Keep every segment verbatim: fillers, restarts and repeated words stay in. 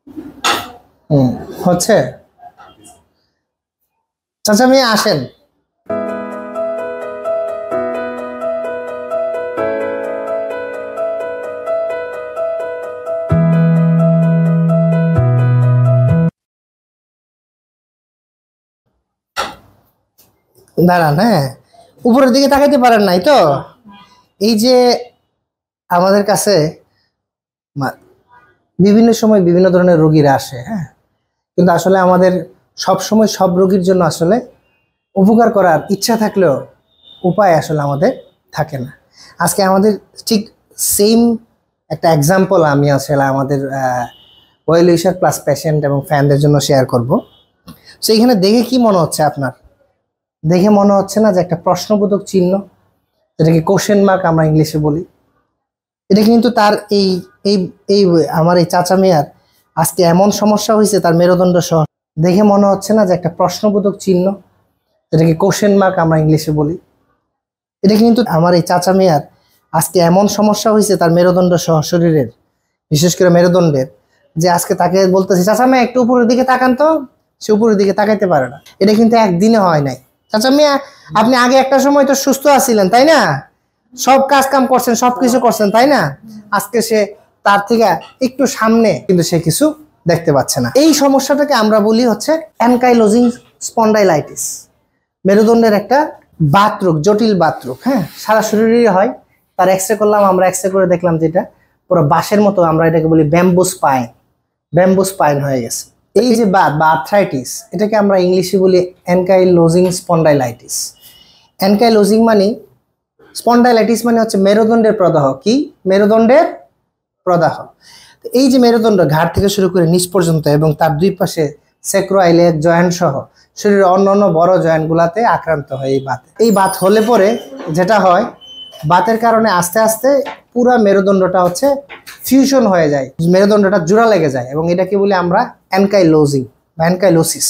হুম হচ্ছে। চাচা মিয়া আসেন। দাঁড়ান, হ্যাঁ উপরের দিকে তাকাইতে পারেন নাই তো? এই যে আমাদের কাছে মা- বিভিন্ন সময় বিভিন্ন ধরনের রোগীরা আসে, হ্যাঁ, কিন্তু আসলে আমাদের সব সময় সব রোগীর জন্য আসলে উপকার করার ইচ্ছা থাকলেও উপায় আসলে আমাদের থাকে না। আজকে আমাদের ঠিক সেম একটা এক্সাম্পল আমি আসলে আমাদের ওয়েল উইশার প্লাস পেশেন্ট এবং ফ্যানদের জন্য শেয়ার করব। সো এখানে দেখে কি মনে হচ্ছে আপনার? দেখে মনে হচ্ছে না যে একটা প্রশ্নবোধক চিহ্ন, যেটাকে কোশ্চেন মার্ক আমরা ইংলিশে বলি? এটা কিন্তু তার এই এই এই আমার এই চাচা মেয়ার আজকে এমন সমস্যা হয়েছে তার মেরুদণ্ড সহ। দেখে মনে হচ্ছে না যে একটা প্রশ্নবোধক চিহ্ন, যেটাকে কোশ্চেন মার্ক আমরা ইংলিশে বলি? এটা কিন্তু আমার এই চাচা মেয়ার আজকে এমন সমস্যা হয়েছে তার মেরুদণ্ড সহ শরীরের, বিশেষ করে মেরুদণ্ডের, যে আজকে তাকে বলতেছি চাচা মেয়া একটু উপরের দিকে তাকান তো, সে উপরের দিকে তাকাইতে পারে না। এটা কিন্তু একদিনে হয় নাই। চাচা মিয়া আপনি আগে একটা সময় তো সুস্থ আছিলেন তাই না? সব কাজ কাম করছেন, সবকিছু করছেন তাই না? আজকে সে তার থেকে একটু সামনে কিন্তু সে কিছু দেখতে পাচ্ছে না। এই সমস্যাটাকে আমরা বলি হচ্ছে অ্যানকাইলোজিং স্পন্ডাইলাইটিস, মেরুদণ্ডের একটা বাত রোগ, জটিল বাত রোগ। হ্যাঁ, সারা শরীরেরই হয়। তার এক্সরে করলাম, আমরা এক্সরে করে দেখলাম যেটা পুরো বাঁশের মতো, আমরা এটাকে বলি ব্যাম্বু স্পাইন, ব্যাম্বু স্পাইন হয়ে গেছে। এই যে বাত বা আর্থ্রাইটিস, এটাকে আমরা ইংলিশে বলি অ্যানকাইলোজিং স্পন্ডাইলাইটিস। অ্যানকাইলোজিং মানে, স্পন্ডাইলাইটিস মানে হচ্ছে মেরুদণ্ডের প্রদাহ। কি? মেরুদণ্ডের প্রদাহ। এই যে মেরুদণ্ড ঘাড় থেকে শুরু করে নিচ পর্যন্ত এবং তার দুই পাশে স্যাক্রোইলিয়াক জয়েন্ট সহ শরীরের অন্যান্য বড় জয়েন্ট গুলাতে আক্রান্ত হয় এই বাত। এই বাত হলে পরে যেটা হয়, বাতের কারণে আস্তে আস্তে পুরা মেরুদণ্ডটা হচ্ছে ফিউশন হয়ে যায়, মেরুদণ্ডটা জোড়া লেগে যায়, এবং এটাকে বলি আমরা অ্যানকাইলোজিং বা অ্যানকাইলোসিস।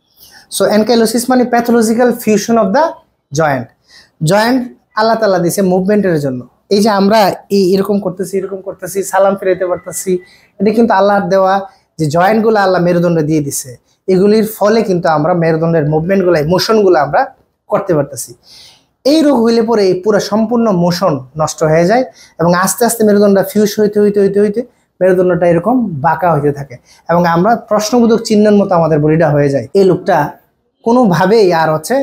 সো অ্যানকাইলোসিস মানে pathological fusion of the joint. Joint আল্লাহ তাআলা দিয়েছে মুভমেন্টের জন্য। এই যে আমরা এই এরকম করতেছি, এরকম করতেছি, সালাম ফিরাইতে পারতেছি, এটা কিন্তু আল্লাহর দেওয়া যে জয়েন্টগুলো আল্লাহ মেরুদণ্ডে দিয়ে দিছে, এগুলির ফলে কিন্তু আমরা মেরুদণ্ডের মুভমেন্টগুলো, মোশনগুলো আমরা করতে পারতেছি। এই রোগ হইলে পরে এই পুরো সম্পূর্ণ মোশন নষ্ট হয়ে যায় এবং আস্তে আস্তে মেরুদণ্ড ফিউজ হইতে হইতে হইতে হইতে মেরুদণ্ডটা এরকম বাঁকা হইতে থাকে এবং আমরা প্রশ্নবোধক চিহ্নের মতো আমাদের বডিটা হয়ে যায়। এই লোকটা কোনোভাবেই আর হচ্ছে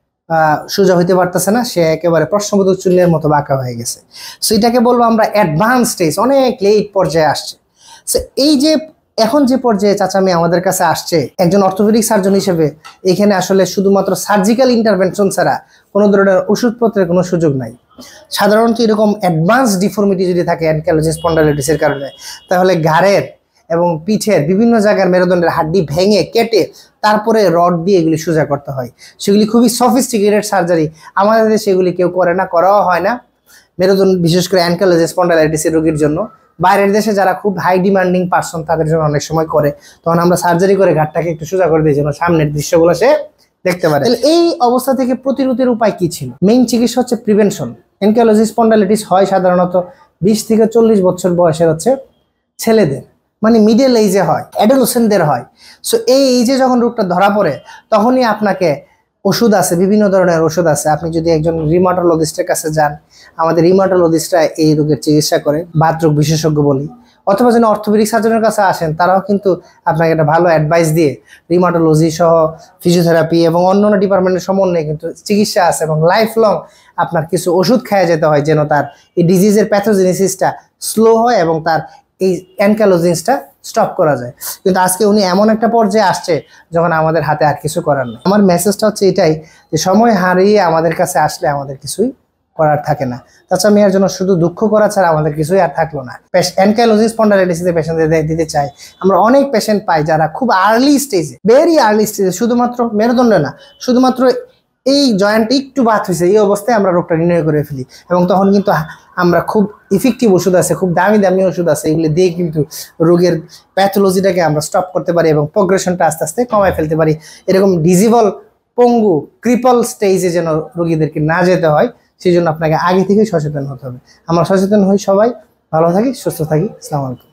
সোজা হইতে পারতেছে না, সে একেবারে প্রশ্নবোধক চিহ্নের মতো বাঁকা হয়ে গেছে। সো এটাকে বলবো আমরা অ্যাডভান্স স্টেজ, অনেক লেট পর্যায়ে আসছে। সো এই যে এখন যে পর্যায়ে চাচা মেয়ে আমাদের কাছে আসছে, একজন অর্থোপেডিক সার্জন হিসেবে এখানে আসলে শুধুমাত্র সার্জিক্যাল ইন্টারভেনশন ছাড়া কোনো ধরনের ওষুধপত্রের কোনো সুযোগ নাই। সাধারণত এরকম অ্যাডভান্স ডিফর্মিটি যদি থাকে অ্যানকাইলোজিং স্পন্ডাইলাইটিসের কারণে, তাহলে ঘাড়ের এবং পিঠের বিভিন্ন জায়গার মেরুদণ্ডের হাড্ডি ভেঙে কেটে তারপরে রড দিয়ে এগুলি সোজা করতে হয়। সেগুলি খুবই সফিস্টিকেটেড সার্জারি, আমাদের দেশে এগুলি কেউ করে না, করাও হয় না। মেরুদণ্ড বিশেষ করে অ্যানকাইলোজিং স্পন্ডাইলাইটিসের রোগীর জন্য বাইরের দেশে যারা খুব হাই ডিমান্ডিং পার্সন তাদের জন্য অনেক সময় করে, তখন আমরা সার্জারি করে ঘাটটাকে একটু সোজা করে দিই যেন সামনের দৃশ্যগুলো সে দেখতে পারে। এই অবস্থা থেকে প্রতিরোধের উপায় কি ছিল? মেইন চিকিৎসা হচ্ছে প্রিভেনশন। অ্যানকাইলোজিং স্পন্ডাইলাইটিস হয় সাধারণত বিশ থেকে চল্লিশ বছর বয়সের হচ্ছে ছেলেদের, মানে মিডল এইজে হয়, অ্যাডোলেসেন্টদের হয়। সো এই এইজে যখন রোগটা ধরা পড়ে তখনই আপনাকে ওষুধ আছে, বিভিন্ন ধরনের ওষুধ আছে। আপনি যদি একজন রিমাটোলজিস্টের কাছে যান, আমাদের রিমাটোলজিস্টরা এই রোগের চিকিৎসা করে, বাত রোগ বিশেষজ্ঞ বলি, অথবা যেন অর্থোপেডিক সার্জনের কাছে আসেন, তারাও কিন্তু আপনাকে একটা ভালো অ্যাডভাইস দিয়ে রিমাটোলজি সহ ফিজিওথেরাপি এবং অন্যান্য ডিপার্টমেন্টের সমন্বয়ে কিন্তু চিকিৎসা আছে এবং লাইফ লং আপনার কিছু ওষুধ খাওয়া যেতে হয় যেন তার এই ডিজিজের প্যাথোজেনেসিসটা স্লো হয় এবং তার এই অ্যানকাইলোজিংসটা স্টপ করা যায়। কিন্তু আজকে উনি এমন একটা পর্যায়ে আসছে যখন আমাদের হাতে আর কিছু করার নেই। আমার মেসেজটা হচ্ছে এটাই যে সময় হারিয়ে আমাদের কাছে আসলে আমাদের কিছুই করার থাকে না। তাছাড়া মেয়ের জন্য শুধু দুঃখ করা ছাড়া আমাদের কিছুই আর থাকলো না। অ্যানকাইলোজিং স্পন্ডাইলাইটিসের পেশেন্টদের দিতে চাই, আমরা অনেক পেশেন্ট পাই যারা খুব আর্লি স্টেজে, ভেরি আর্লি স্টেজে, শুধুমাত্র মেরুদণ্ড না, শুধুমাত্র এই জয়েন্ট একটু বাত হয়েছে, এই অবস্থায় আমরা রোগটা নির্ণয় করে ফেলি এবং তখন কিন্তু আমরা খুব ইফেক্টিভ ওষুধ আছে, খুব দামি দামি ওষুধ আছে, এগুলো দিয়ে কিন্তু রোগের প্যাথোলজিটাকে আমরা স্টপ করতে পারি এবং প্রোগ্রেশনটা আস্তে আস্তে কমায় ফেলতে পারি। এরকম ডিজিবল, পঙ্গু, ক্রিপল স্টেজে যেন রোগীদেরকে না যেতে হয়, সেই জন্য আপনাকে আগে থেকেই সচেতন হতে হবে। আমরা সচেতন হই, সবাই ভালো থাকি, সুস্থ থাকি। আসসালামু আলাইকুম।